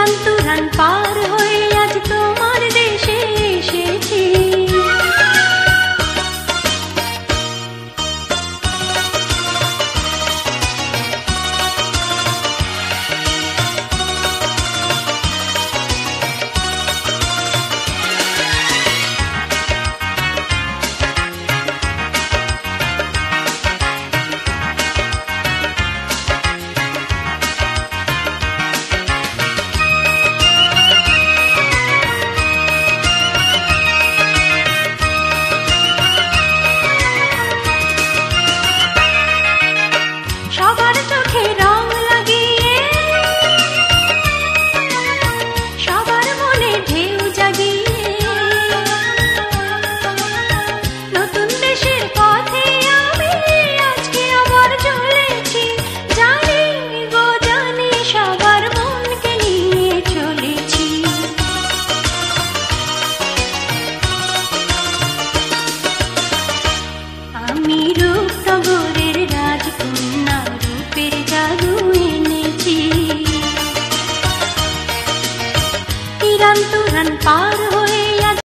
তুরান পার হয়ে আজ তোমার দেশে এসেছি। সবার চোখে রং লাগিয়ে, সবার মনে ঢেউ জাগিয়ে, নতুন দেশের পথে আমি আজকে আবার চলেছি। জানি গো জানি সবার মনকে নিয়ে চলেছি। আমি রূপনগরের রাজকন্যা, রূপের জাদু এনেছি। তুরান তুরান